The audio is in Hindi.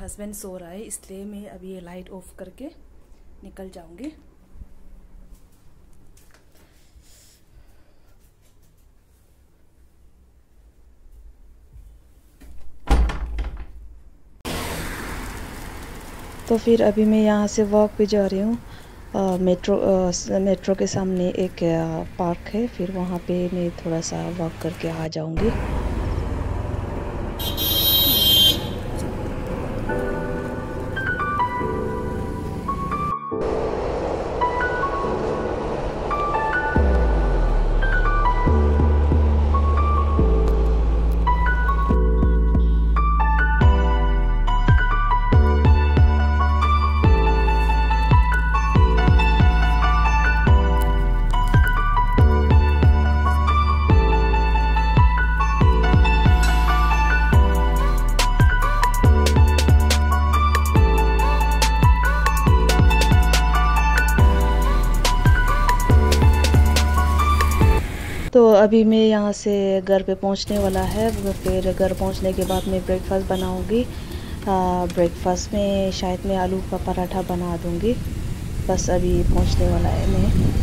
हस्बैंड सो रहा है, इसलिए मैं अभी ये लाइट ऑफ करके निकल जाऊंगी। तो फिर अभी मैं यहाँ से वॉक पे जा रही हूँ। मेट्रो के सामने एक पार्क है, फिर वहाँ पे मैं थोड़ा सा वॉक करके आ जाऊँगी। तो अभी मैं यहाँ से घर पे पहुँचने वाला है। फिर घर पहुँचने के बाद मैं ब्रेकफास्ट बनाऊँगी। ब्रेकफास्ट में शायद मैं आलू का पराठा बना दूँगी। बस अभी पहुँचने वाला है मैं।